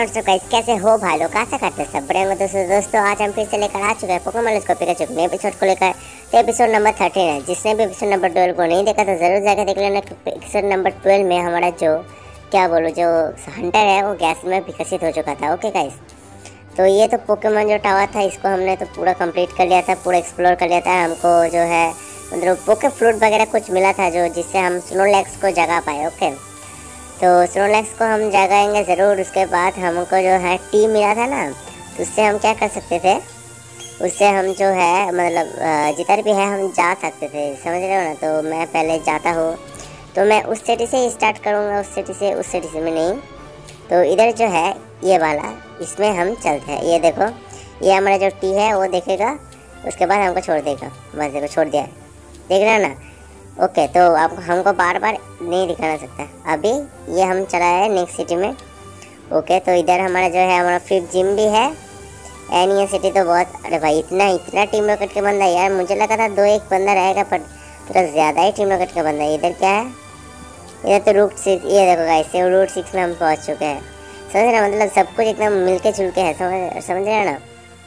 WhatsApp guys, कैसे हो भाई लोग? कैसे करते हैं सब? बड़े होंगे दोस्तों आज हम फिर से लेकर आ चुके हैं पोकेमॉन को पिकाचू नए एपिसोड को लेकर। तो एपिसोड नंबर 13 है। जिसने भी एपिसोड नंबर 12 को नहीं देखा तो जरूर जाकर देख लेना। एपिसोड नंबर 12 में हमारा जो जो हंटर है वो गैस में विकसित हो चुका था। ओके गाइस, तो ये तो पोकेमॉन जो टावर था इसको हमने तो पूरा कंप्लीट कर लिया था, पूरा एक्सप्लोर कर लिया था। हमको जो है मतलब पोके फ्रूट वगैरह कुछ मिला था जो जिससे हम स्नोलैक्स को जगा पाए। ओके, तो स्नोलैक्स को हम जगाएंगे ज़रूर। उसके बाद हमको जो है टी मिला था ना, तो उससे हम क्या कर सकते थे, उससे हम जो है मतलब जिधर भी है हम जा सकते थे, समझ रहे हो ना। तो मैं पहले जाता हूँ तो मैं उस सिटी से ही स्टार्ट करूँगा, उस सिटी से मैं नहीं। तो इधर जो है ये वाला, इसमें हम चलते हैं। ये देखो, ये हमारा जो टी है वो देखेगा, उसके बाद हमको छोड़ देगा। बस देखो छोड़ दिया है, देख रहे हो ना। ओके, तो आप हमको बार बार नहीं दिखाना सकता। अभी ये हम चला है नेक्स्ट सिटी में। ओके, तो इधर हमारा जो है हमारा फिर जिम भी है। एंड ये सिटी तो बहुत, अरे भाई इतना टीम रॉकेट का बंदा यार, मुझे लगा था 2-1 बंदा रहेगा पर थोड़ा ज़्यादा ही टीम रॉकेट का बंदा है। इधर क्या है, इधर तो रूट 6, ये देखो गाइस, रूट 6 में हम पहुँच चुके हैं। समझ रहे, मतलब सब कुछ एकदम मिलके जुलके है, समझ रहे ना।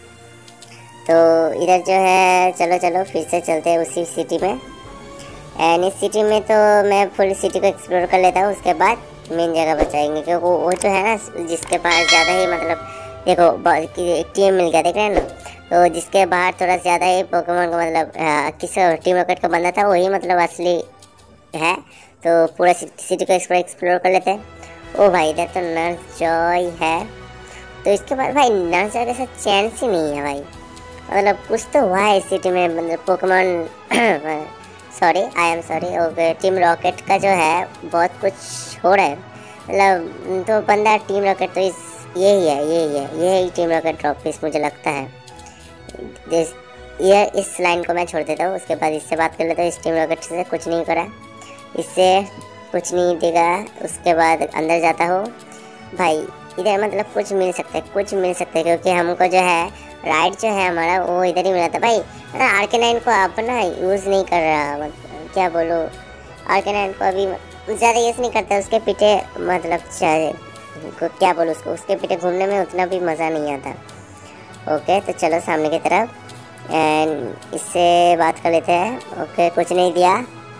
तो इधर जो है चलो फिर से चलते हैं उसी सिटी में। एंड इस सिटी में तो मैं फुल सिटी को एक्सप्लोर कर लेता हूँ, उसके बाद मेन जगह बचाएंगे। क्योंकि वो जो है ना जिसके पास ज़्यादा ही मतलब देखो टीम मिल गया, देख रहे हैं ना। तो जिसके बाहर थोड़ा ज़्यादा ही पोकेमॉन को मतलब किस टीम रॉकेट का बंदा था वही मतलब असली है। तो पूरा सिटी को एक्सप्लोर कर लेते हैं। ओ भाई, इधर तो नर्स जॉय है। तो इसके बाद भाई नर्स जॉय के साथ चांस ही नहीं है भाई, मतलब कुछ तो हुआ है इस सिटी में। मतलब Pokemon I am sorry. Okay, team rocket का जो है बहुत कुछ हो रहा है, मतलब तो बंदा टीम रॉकेट तो यही टीम रॉकेट ऑफिस मुझे लगता है। ये इस लाइन को मैं छोड़ देता हूँ, उसके बाद इससे बात कर लेता हूँ। इस टीम रॉकेट से कुछ नहीं करा, इससे कुछ नहीं देगा। उसके बाद अंदर जाता हूँ भाई, इधर मतलब कुछ मिल सकता है क्योंकि हमको जो है राइट जो है हमारा वो इधर ही मिला था भाई। आर्केनाइन को आप ना यूज़ नहीं कर रहा, मतलब क्या बोलो, आर्केनाइन को अभी ज़्यादा यूज़ नहीं करता। उसके पीछे मतलब क्या बोलो उसके पीछे घूमने में उतना भी मज़ा नहीं आता। ओके, तो चलो सामने की तरफ एंड इससे बात कर लेते हैं। ओके, कुछ नहीं दिया।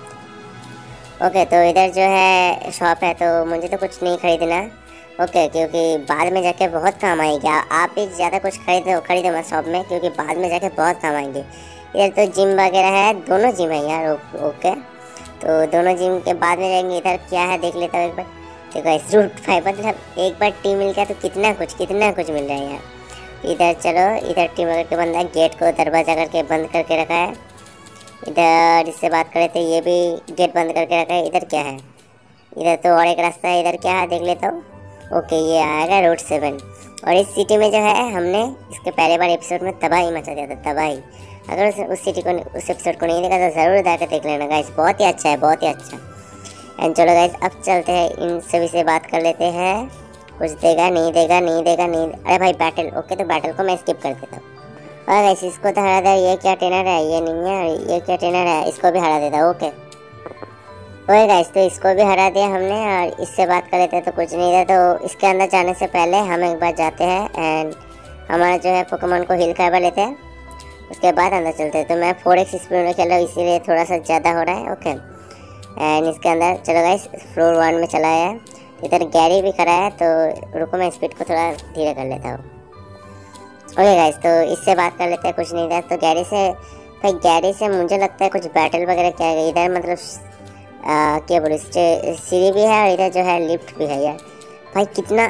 ओके, तो इधर जो है शॉप है, तो मुझे तो कुछ नहीं खरीदना। ओके, क्योंकि बाद में जाके बहुत काम आएगी। आप भी ज़्यादा कुछ खरीदो मत शॉप में, क्योंकि बाद में जाके बहुत काम आएंगे। इधर तो जिम वगैरह है, दोनों जिम है यार। ओके, तो दोनों जिम के बाद में जाएंगे। इधर क्या है देख लेता हूँ एक बार। देखो इस रूट 5 मतलब एक बार टीम मिल गया तो कितना कुछ मिल रहा है यार। इधर चलो, इधर टीम करके बंदा गेट को दरवाजा करके बंद करके रखा है। इधर इससे बात करें तो ये भी गेट बंद करके रखा है। इधर क्या है, इधर तो और एक रास्ता है, इधर क्या है देख लेता हूँ। ओके, ये आएगा रूट 7। और इस सिटी में जो है हमने इसके पहले बार एपिसोड में तबाही मचा दिया था, तबाही। अगर उस एपिसोड को नहीं देखा तो ज़रूर जाकर देख लेना गाइस, बहुत ही अच्छा है, बहुत ही अच्छा। एंड चलो गाइस, अब चलते हैं इन सभी से बात कर लेते हैं। कुछ देगा नहीं। अरे भाई बैटल, ओके तो बैटल को मैं स्किप कर देता हूँ। और गाइस इसको तो हरा दे। ये क्या ट्रेनर है, ये नहीं है, ये क्या ट्रेनर है, इसको भी हरा देता हूँ। ओके गाइस, तो इसको भी हरा दिया हमने और इससे बात कर लेते हैं तो कुछ नहीं था। तो इसके अंदर जाने से पहले हम एक बार जाते हैं एंड हमारा जो है पोकेमॉन को हील करवा लेते हैं, उसके बाद अंदर चलते हैं। तो मैं 4x स्पीड में खेल रहा हूँ, इसीलिए थोड़ा सा ज़्यादा हो रहा है। ओके, एंड इसके अंदर चलो गाइस फ्लोर 1 में चला है। इधर गैरी भी खड़ा है, तो रुको मैं स्पीड को थोड़ा धीरे कर लेता हूँ। ओके गाइस, तो इससे बात कर लेते हैं, कुछ नहीं था। तो गैरी से मुझे लगता है कुछ बैटल वगैरह क्या है। इधर मतलब क्या बोलो, सीढ़ी भी है और इधर जो है लिफ्ट भी है यार। भाई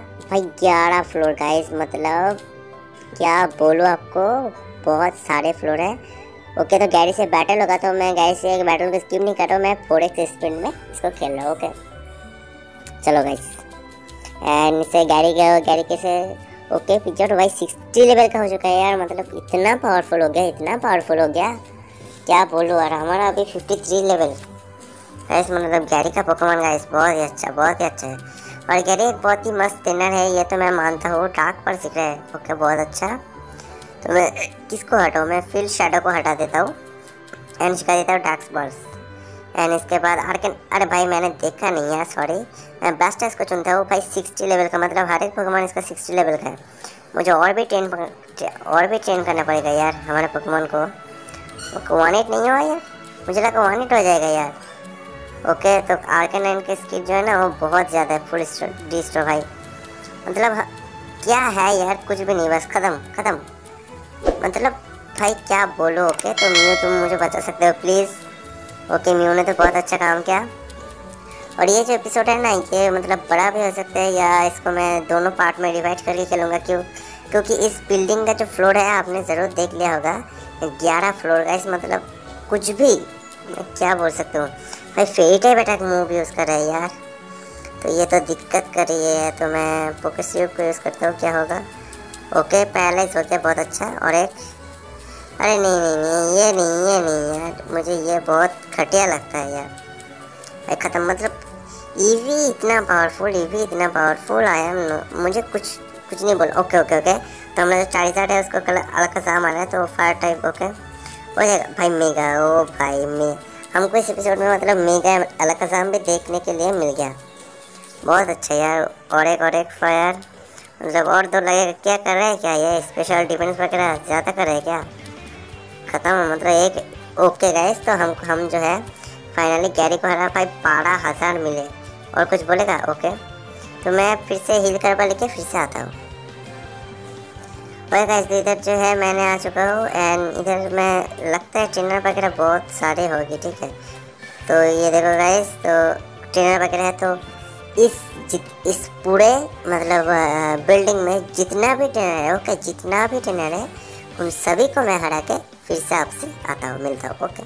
11 फ्लोर गाइस, मतलब क्या बोलो आपको, बहुत सारे फ्लोर है। ओके, तो गैरी से बैटल होगा तो मैं गैरी से एक बैटल को स्किप नहीं कर रहा हूँ, मैं 4x स्पीड में इसको खेल रहा हूँ। ओके चलो गाइस, एंड इसे गैरी के से ओके पिक्चर भाई 60 लेवल का हो चुका है यार, मतलब इतना पावरफुल हो गया क्या बोलूँ। और हमारा अभी 53 लेवल गाइस, मतलब गैरी का पोकेमॉन गाइस बहुत ही अच्छा है। और गैरी एक बहुत ही मस्त ट्रेनर है, ये तो मैं मानता हूँ। डार्क पर सीख रहा है, ओके बहुत अच्छा। तो मैं किसको हटाऊँ, मैं फिल शैडो को हटा देता हूँ एंड सिखा देता हूँ डार्क बॉल्स। एंड इसके बाद आर्कन, अरे भाई मैंने देखा नहीं है, सॉरी। मैं ब्लास्टर्स को चुनता हूँ भाई 60 लेवल का, मतलब हर एक पोकेमॉन इसका 60 लेवल का है। मुझे और भी ट्रेन करना पड़ेगा यार हमारे पोकेमॉन को। वन हिट नहीं हुआ यार, मुझे लगा वन हिट हो जाएगा यार। ओके, तो आर्कन की स्किल जो है ना वो बहुत ज़्यादा है, फुल डिस्ट्रो भाई, मतलब क्या है यार, कुछ भी नहीं, बस ख़त्म। मतलब भाई क्या बोलो। ओके, तो म्यू तुम मुझे बता सकते हो प्लीज़। ओके, म्यू ने तो बहुत अच्छा काम किया। और ये जो एपिसोड है ना, ये मतलब बड़ा भी हो सकता है, या इसको मैं दोनों पार्ट में डिवाइड करके खेलूँगा। क्योंकि इस बिल्डिंग का जो फ्लोर है आपने ज़रूर देख लिया होगा, 11 फ्लोर का। इस मतलब कुछ भी, मैं क्या बोल सकता हूँ भाई, फेट है बेटा मूव यूज़ कर रहा है यार। तो ये तो दिक्कत कर रही है, तो मैं पोकेस्यूब को यूज़ करता हूँ, क्या होगा। ओके, पैरालाइज हो गया, बहुत अच्छा। और एक, अरे नहीं, ये नहीं यार, मुझे ये बहुत घटिया लगता है यार भाई, ख़त्म। मतलब ईवी इतना पावरफुल आई एम, मुझे कुछ नहीं बोल। ओके, तो हमारा जो चार्जर है उसको अलग का साम आ रहा है, तो फायर टाइप। ओके, हो जाएगा भाई मेगा। ओ भाई हमको इस एपिसोड में मतलब मेगा अलग का साम भी देखने के लिए मिल गया, बहुत अच्छा यार। और एक फायर, मतलब और दो लगेगा। क्या कर रहा है, क्या ये स्पेशल डिफेंस वगैरह ज़्यादा कर रहा है क्या, ख़त्म मतलब एक। ओके गाइस, तो हम जो है फाइनली गैरी को हरा भाई, 12,000 मिले। और कुछ बोलेगा। ओके, तो मैं फिर से हील करवा लेके फिर से आता हूँ। और गाइस इधर जो है मैंने आ चुका हूँ, एंड इधर मैं लगता है ट्रेनर वगैरह बहुत सारे होगी, ठीक है। तो ये देखो गाइस, तो ट्रेनर वगैरह है, तो इस पूरे मतलब बिल्डिंग में जितना भी ट्रेनर है, ओके, जितना भी ट्रेनर है उन सभी को मैं हरा के फिर से आपसे आता हूँ, मिलता हूँ। ओके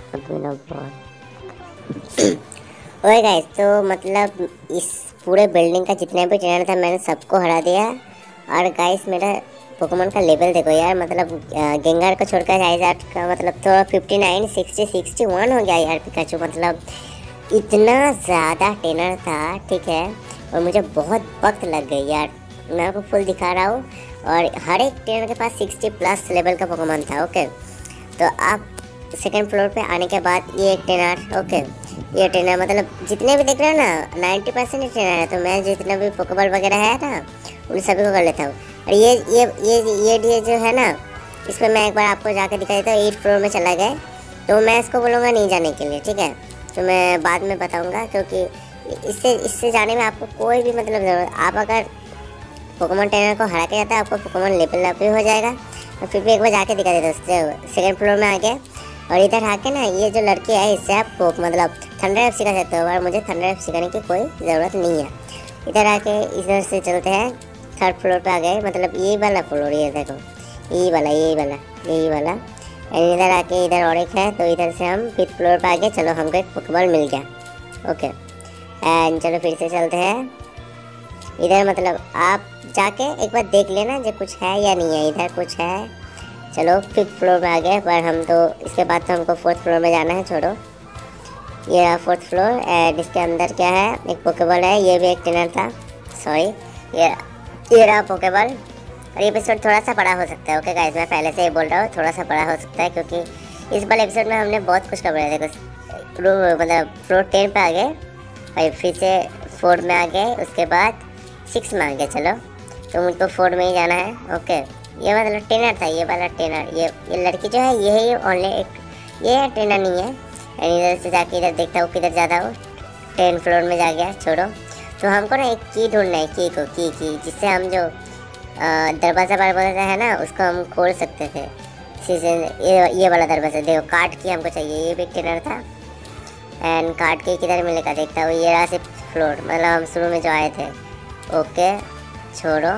ओके गाइस, तो मतलब इस पूरे बिल्डिंग का जितने भी ट्रेनर था मैंने सबको हरा दिया। और गाइस मेरा पोकेमॉन का लेवल देखो यार, मतलब गेंगार को छोड़कर चाइज़ार्ड का मतलब तो 59, 60, 61 हो गया यार पिकाचू। मतलब इतना ज़्यादा ट्रेनर था, ठीक है। और मुझे बहुत वक्त लग गई यार, मैं आपको फुल दिखा रहा हूँ। और हर एक ट्रेनर के पास 60+ लेवल का पोकेमॉन था। ओके, तो आप सेकंड फ्लोर पे आने के बाद ये एक ट्रेनर, ओके, ये ट्रेनर मतलब जितने भी देख रहे हो ना 90% ही ट्रेनर है। तो मैं जितना भी पोकेबॉल वगैरह है ना उन सभी को कर लेता हूँ। और ये जो है ना, इस पर मैं एक बार आपको जाकर दिखा देता हूँ। 8 फ्लोर में चला गया, तो मैं इसको बोलूँगा नहीं जाने के लिए, ठीक है। तो मैं बाद में बताऊँगा, क्योंकि इससे जाने में आपको कोई भी मतलब ज़रूरत, आप अगर पोकेमॉन ट्रेनर को हरा के जाता है आपको पोकेमॉन लेवल अप भी हो जाएगा। और फिर भी एक बार जाके दिखा देता हूँ। सेकंड फ्लोर में आ गए, और इधर आके ना ये जो लड़की है इससे आप मतलब थंडर एफ सिखा सकते हो, और मुझे थंडर एफ सिखाने की कोई ज़रूरत नहीं है। इधर आके इधर से चलते हैं, थर्ड फ्लोर पे आ गए, मतलब ये वाला फ्लोर, ये देखो यही वाला। एंड इधर आके इधर और एक है, तो इधर से हम 5th फ्लोर पे आ गए। चलो हमको एक पोकेबॉल मिल गया। ओके, एंड चलो फिर से चलते हैं इधर। मतलब आप जाके एक बार देख लेना जो कुछ है या नहीं है, इधर कुछ है। चलो 5th फ्लोर पे आ गए, पर हम तो इसके बाद तो हमको 4th फ्लोर में जाना है। छोड़ो, ये रहा 4th फ्लोर, एंड इसके अंदर क्या है, एक पोकेबॉल है, ये भी एक ट्रेनर था, सॉरी, ये रहा पोकेबॉल। और ये एपिसोड थोड़ा सा बड़ा हो सकता है। ओके गाइस, मैं पहले से ही बोल रहा हूँ थोड़ा सा बड़ा हो सकता है, क्योंकि इस वाले एपिसोड में हमने बहुत कुछ कवर है। देखो मतलब फ्लोर 10 पे आ गए, भाई फिर से 4 में आ गए, उसके बाद 6 में आ गए। चलो, तो मुझको 4 में ही जाना है। ओके, ये मतलब ट्रेनर था, ये वाला ट्रेनर, ये लड़की जो है ये है, ये ओनली एक ये ट्रेनर नहीं है। इधर से जाके इधर देखता हूँ किधर ज़्यादा हो, 10 फ्लोर में जा गया। छोड़ो, तो हमको ना एक की ढूंढना है, की जिससे हम जो दरवाज़ा बरवाजा है ना उसको हम खोल सकते थे। ये वाला दरवाज़ा देखो, कार्ड की हमको चाहिए, ये भी ट्रेनर था। एंड कार्ड की किधर मिलेगा देखता हूँ, ये रहा 6th फ्लोर, मतलब हम शुरू में जो आए थे। ओके, छोड़ो,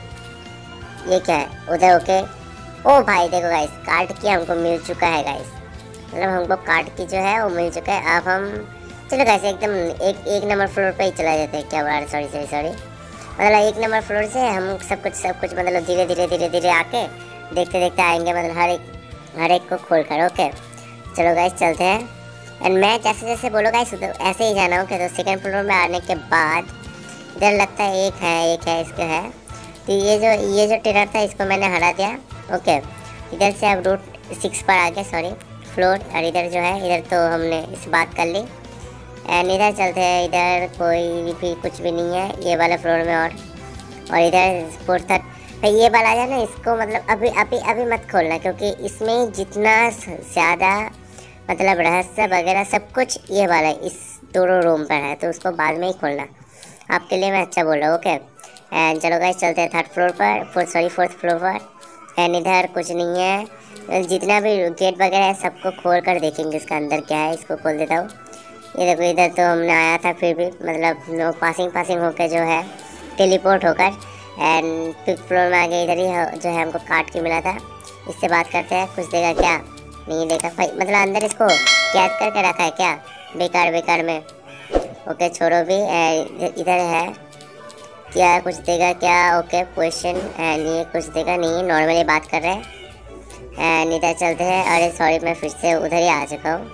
ये क्या है उधर। ओके, ओ भाई देखो गाइस, कार्ड की हमको मिल चुका है गाइस, मतलब हमको कार्ड की जो है वो मिल चुका है। अब हम चलो गाइस एकदम एक नंबर फ्लोर पे ही चला जाते हैं। क्या बोला, सॉरी, मतलब 1 नंबर फ्लोर से हम सब कुछ मतलब धीरे आके देखते आएंगे, मतलब हर एक को खोल कर। ओके, चलो गाइस चलते हैं। एंड मैं जैसे बोलो गाइस ऐसे ही जाना हो। तो सेकंड फ्लोर में आने के बाद इधर लगता है एक है इसका है, तो ये जो ट्रेनर था इसको मैंने हरा दिया। ओके, इधर से अब रूट 6 पर आ गए, सॉरी फ्लोर। और इधर जो है, इधर तो हमने इस बात कर ली। एंड इधर चलते हैं, इधर कोई भी कुछ भी नहीं है ये वाला फ्लोर में। और इधर फोर्थ थर्ड भाई ये वाला है ना, इसको मतलब अभी अभी अभी मत खोलना, क्योंकि इसमें जितना ज़्यादा मतलब रहस्य वगैरह सब कुछ ये वाला इस दोनों रूम पर है, तो उसको बाद में ही खोलना। आपके लिए मैं अच्छा बोल रहा हूँ, ओके। एंड चलो गाइस चलते हैं थर्ड फ्लोर पर, फोर्थ फ्लोर पर। एंड इधर कुछ नहीं है, जितना भी गेट वगैरह है सबको खोल कर देखेंगे इसका अंदर क्या है। इसको खोल देता हूँ। ये देखो, इधर तो हमने आया था, फिर भी मतलब पासिंग होकर जो है टेलीपोर्ट होकर एंड फिफ्थ फ्लोर में आ गए। इधर ही जो है हमको काट के मिला था। इससे बात करते हैं, कुछ देगा क्या? नहीं देगा भाई, मतलब अंदर इसको कैद करके रखा है क्या बेकार में? ओके छोड़ो भी। इधर है क्या, कुछ देगा क्या? Okay question. एंड ये कुछ देगा नहीं, नॉर्मली बात कर रहे हैं। एंड इधर चलते हैं। अरे सॉरी, मैं फिर से उधर ही आ चुका हूँ।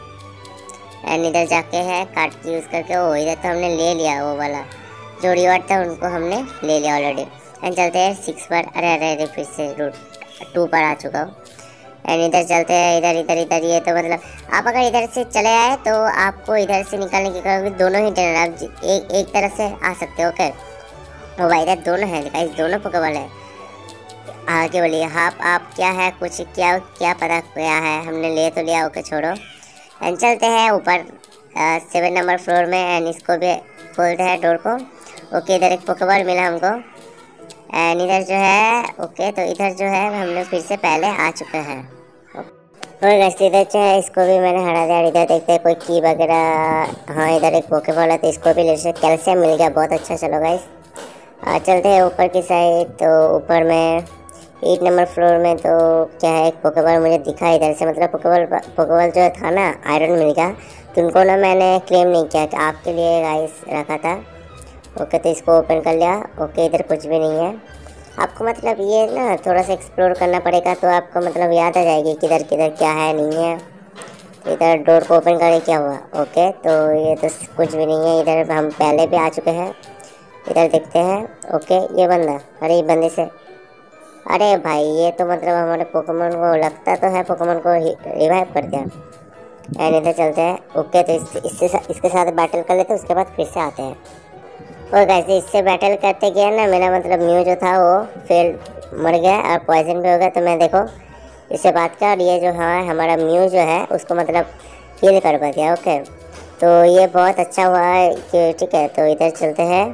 एंड इधर जाके है कार्ड की यूज़ करके, वो इधर तो हमने ले लिया, वो वाला जो रिवॉर्ड था उनको हमने ले लिया ऑलरेडी। एंड चलते हैं 6 पर। अरे फिर से रूट 2 पर आ चुका हूँ। एंड इधर चलते हैं, इधर ये तो मतलब आप अगर इधर से चले आए तो आपको इधर से निकालने की क्योंकि दोनों ही टनल आप एक तरफ से आ सकते हो। ओके वो भाई इधर दोनों है गाइस, दोनों पोकेबॉल है। आगे बोलिए आप क्या है, कुछ क्या पता क्या है, हमने ले तो लिया। ओके छोड़ो। एंड चलते हैं ऊपर 7 नंबर फ्लोर में। एंड इसको भी खोलते हैं डोर को। ओके इधर एक पोकेबॉल मिला हमको। एंड इधर जो है ओके, तो इधर जो है हम लोग फिर से पहले आ चुके हैं। और गाइस इधर जो है इसको भी मैंने हटा दिया। इधर देखते हैं कोई की वगैरह। हाँ इधर एक पोकेबॉल है, तो इसको भी ले सकते। कैल्शियम मिल गया, बहुत अच्छा। चलो गाइस चलते हैं ऊपर की साइड। तो ऊपर में 8 नंबर फ्लोर में तो क्या है, एक पोकेबॉल मुझे दिखा इधर से, मतलब पोकेबॉल जो था ना आयरन मिल गया, तो उनको ना मैंने क्लेम नहीं किया कि आपके लिए गाइस रखा था। ओके तो इसको ओपन कर लिया। ओके इधर कुछ भी नहीं है। आपको मतलब ये ना थोड़ा सा एक्सप्लोर करना पड़ेगा, तो आपको मतलब याद आ जाएगी किधर क्या है नहीं है। तो इधर डोर को ओपन करके क्या हुआ? ओके तो ये तो कुछ भी नहीं है। इधर हम पहले भी आ चुके हैं। इधर देखते हैं। ओके ये बंदा, अरे ये बंदे से, अरे भाई ये तो मतलब हमारे पोकेमोन को लगता तो है, पोकेमोन को रिवाइव कर दिया। एंड इधर चलते हैं। ओके तो इसके साथ बैटल कर लेते हैं, उसके बाद फिर से आते हैं। और कैसे इससे बैटल करते गया ना, मेरा मतलब म्यू जो था वो फेल मर गया और पॉइजन भी हो गया। तो मैं देखो इससे बात कर, ये जो है हमारा म्यू जो है उसको मतलब हील कर पा दिया। ओके तो ये बहुत अच्छा हुआ है कि ठीक है। तो इधर चलते हैं।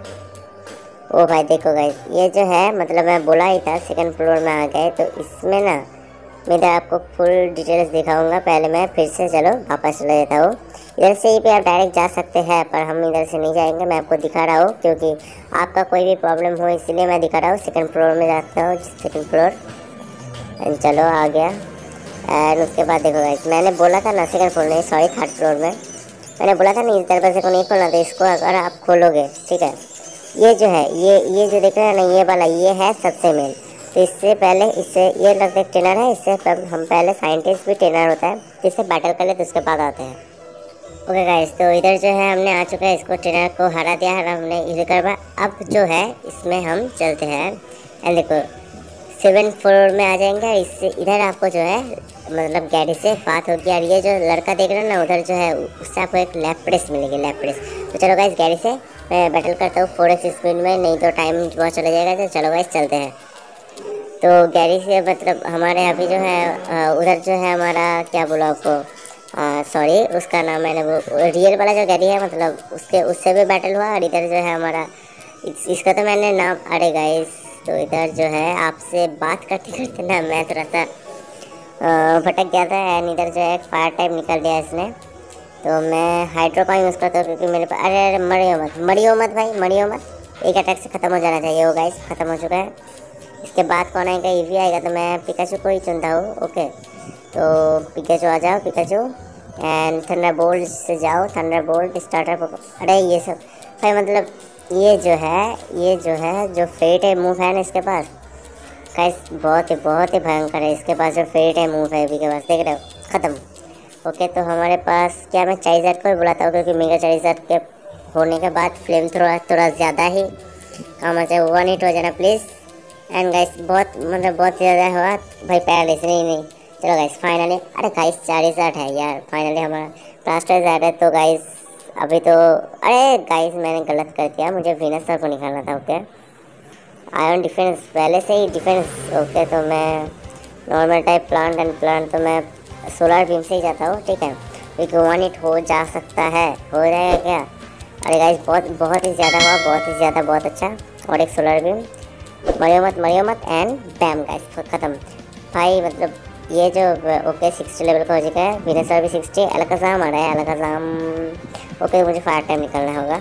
ओ भाई देखो गाइस, ये जो है मतलब मैं बोला ही था 2nd फ्लोर में आ गए, तो इसमें ना मैं इधर आपको फुल डिटेल्स दिखाऊंगा। पहले मैं फिर से चलो वापस चला जाता हूँ। इधर से ही पे आप डायरेक्ट जा सकते हैं, पर हम इधर से नहीं जाएंगे। मैं आपको दिखा रहा हूँ क्योंकि आपका कोई भी प्रॉब्लम हो, इसलिए मैं दिखा रहा हूँ। 2nd फ्लोर में जाता हूँ, 2nd फ्लोर। एंड चलो आ गया। एंड उसके बाद देखो गाइस, मैंने बोला था ना 2nd फ्लोर में, सॉरी 3rd फ्लोर में मैंने बोला था नहीं, इस दरवाजे को नहीं खोलना था। इसको अगर आप खोलोगे ठीक है, ये जो है ये जो देख रहे हैं ना, ये वाला ये है सबसे मेन। तो इससे पहले इससे ये लगता है ट्रेनर है, इससे हम पहले साइंटिस्ट भी ट्रेनर होता है, इससे बैटल कर ले तो उसके बाद आते हैं। ओके गाइस तो इधर जो है हमने आ चुका है, इसको ट्रेनर को हरा दिया है हमने इधर कर। अब जो है इसमें हम चलते हैं। एंड देखो 7th फ्लोर में आ जाएंगे। इससे इधर आपको जो है मतलब गैरी से बात होगी। और ये जो लड़का देख रहे हैं ना उधर जो है, उससे आपको एक लैपरेस मिलेगी, लैपरेस। तो चलो गाइस गैरी से मैं बैटल करता हूँ 4x स्पीड में, नहीं तो टाइम बहुत चला जाएगा। तो चलो गाइस चलते हैं। तो गैरी से मतलब हमारे अभी जो है उधर जो है हमारा क्या बोला आपको, सॉरी उसका नाम मैंने वो रियल वाला जो गैरी है मतलब उससे भी बैटल हुआ। और इधर जो है हमारा इसका तो मैंने नाम, अरे गाइस तो इधर जो है आपसे बात करते करते ना मैं थोड़ा सा भटक गया था। एंड इधर जो है एक फायर टाइप निकल दिया इसने, तो मैं हाइड्रो का यूज़ करता हूँ क्योंकि मेरे पास, अरे मरियो मत भाई, मरियो मत। एक अटैक से ख़त्म हो जाना चाहिए। वो गाइस ख़त्म हो चुका है। इसके बाद कौन आएगा, ईवी आएगा, तो मैं पिकाचू को ही चुनता हूँ। ओके तो पिकाचू आ जाओ, पिकाचू। एंड थंडरबोल्ट से जाओ, थंडरबोल्ट स्टार्टर। अरे ये सब भाई मतलब ये जो है जो फेट है मूव है ना इसके पास गाइस, बहुत ही भयंकर है। इसके पास जो फेट है मूव है अभी के पास, देख रहे हो, ख़त्म। ओके तो हमारे पास क्या, मैं चाइजर को ही बुलाता हूँ क्योंकि मेगा चाइजर के होने के बाद फ्लेम थोड़ा ज़्यादा ही काम आ जाए। 1 हिट हो जाना प्लीज़। एंड गाइस बहुत ज़्यादा हुआ भाई, पैरालिस नहीं चलो गाइस फाइनली, अरे गाइस 40 है यार, फाइनली हमारा प्लास्टर ज़्यादा है। तो गाइस अभी तो, अरे गाइस मैंने गलत कर दिया, मुझे विनसर को निकालना था। ओके आयरन डिफेंस पहले से ही डिफेंस। ओके तो मैं normal type plant and plant, तो मैं सोलर बीम से ही जाता हूँ। ठीक है क्योंकि 1 हिट हो जा सकता है, हो जाएगा क्या? अरे गाइस बहुत बहुत ही ज़्यादा हुआ, बहुत ही ज़्यादा, बहुत अच्छा। और एक सोलर बीम, मरियो मत एंड बैम गाइस ख़त्म भाई। मतलब ये जो ओके 60 लेवल का हो चुका है, विनसर भी 60। अलकाज़ाम आ रहा है, अलकाज़ाम। ओके मुझे फायर टाइम निकलना होगा।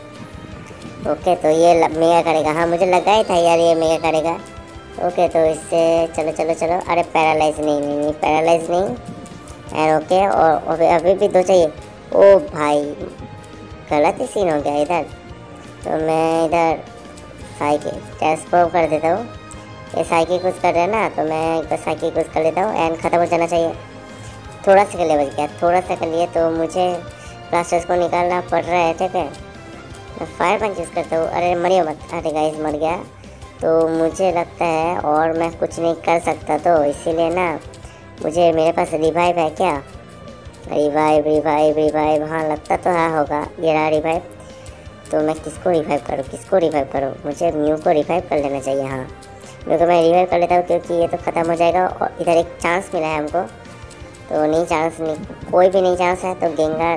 ओके तो ये मेगा करेगा, हाँ मुझे लगा ही था यार ये मेगा करेगा। ओके तो इससे चलो चलो चलो, अरे पैरालाइज नहीं, पैरालाइज नहीं। एंड ओके और अभी भी 2 चाहिए। ओ भाई गलत ही सीन हो गया इधर। तो मैं इधर साइकिल ट्रांसफॉर्म कर देता हूँ। ये साइकिल कुछ कर रहा है ना, तो मैं एक बार साइकिल कुछ कर लेता हूँ एंड ख़त्म हो जाना चाहिए। थोड़ा सा के लिए बच गया, थोड़ा सा के लिए, तो मुझे प्लास्टर्स को निकालना पड़ रहा है। ठीक है मैं फायर पंच यूज़ करता हूँ। अरे मरियो मत, अरे गाइस मर गया। तो मुझे लगता है और मैं कुछ नहीं कर सकता, तो इसीलिए ना मुझे, मेरे पास रिवाइव है क्या? रिवाइव रिवाइव रिवाइव, हाँ लगता तो हाँ होगा, ये रहा रिवाइव। तो मैं किसको रिवाइव करूँ, किसको रिवाइव करूँ? मुझे म्यू को रिवाइव कर लेना चाहिए। हाँ म्यू को मैं रिवाइव कर लेता हूँ क्योंकि ये तो ख़त्म हो जाएगा। और इधर एक चांस मिला है हमको, तो नहीं चांस नहीं, कोई भी नहीं चांस है। तो गेंगार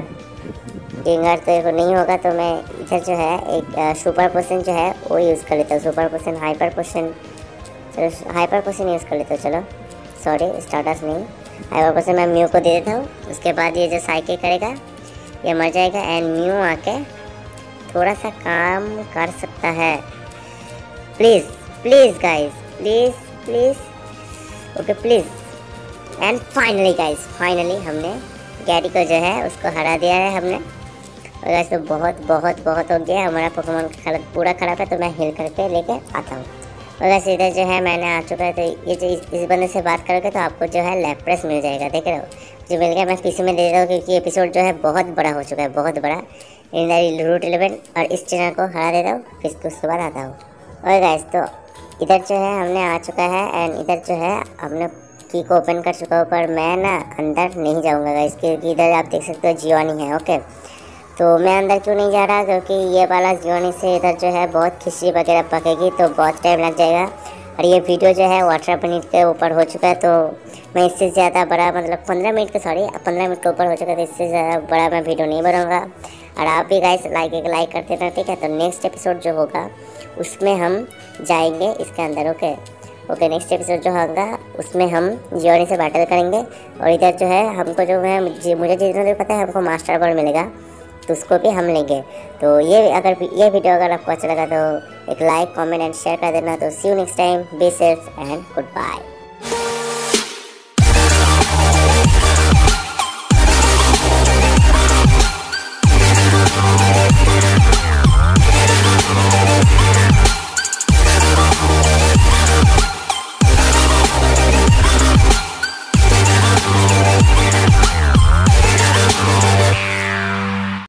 तो नहीं होगा, तो मैं इधर जो है एक सुपर पोशन जो है वो यूज़ कर लेता हूँ। सुपर पोशन, हाइपर पोशन, चलो हाइपर पोशन यूज़ कर लेता हूँ। चलो सॉरी स्टार्टर्स नहीं, हाइपर पोशन मैं म्यू को दे देता हूँ। उसके बाद ये जो साइकिल करेगा ये मर जाएगा एंड म्यू आके थोड़ा सा काम कर सकता है। Please please guys, please please, okay please. And finally guys, finally हमने गैरी को जो है उसको हरा दिया है हमने। और वैसे तो बहुत बहुत बहुत हो गया, हमारा पोकेमॉन का हालत पूरा ख़राब है। तो मैं हिल करके लेके आता हूँ। और वैसे इधर जो है मैंने आ चुका है। तो ये जो इस बंदे से बात करोगे तो आपको जो है लैपरेस मिल जाएगा, देख रहे हो जो मिल गया। मैं पीछे में दे रहा हूँ क्योंकि एपिसोड जो है बहुत बड़ा हो चुका है, बहुत बड़ा। रूट 11 और इस चैनल को हरा देता हूँ, फिर उसके बाद आता हूँ। और गाइस तो इधर जो है हमने आ चुका है एंड इधर जो है हमने की को ओपन कर चुका हूँ। पर मैं ना अंदर नहीं जाऊँगा गाइस क्योंकि इधर आप देख सकते हो जियोनी है। ओके तो मैं अंदर क्यों नहीं जा रहा, क्योंकि ये वाला जियोनी से इधर जो है बहुत खिचड़ी वगैरह पकेगी, तो बहुत टाइम लग जाएगा। और ये वीडियो जो है 18 मिनट के ऊपर हो चुका है। तो मैं इससे ज़्यादा बड़ा, मतलब 15 मिनट के, सॉरी 15 मिनट के ऊपर हो चुका है। तो इससे ज़्यादा बड़ा मैं वीडियो नहीं बनाऊँगा। और आप भी गाइस लाइक करते रहना, ठीक है। तो नेक्स्ट एपिसोड जो होगा उसमें हम जाएंगे इसके अंदर। ओके नेक्स्ट एपिसोड जो होगा उसमें हम जियोनी से बैटल करेंगे। और इधर जो है हमको जो है मुझे जितना भी पता है हमको मास्टर बॉल मिलेगा, तो उसको भी हम लेंगे। तो ये वीडियो अगर आपको अच्छा लगा तो एक लाइक कमेंट एंड शेयर कर देना। तो see you next time, be safe and good bye.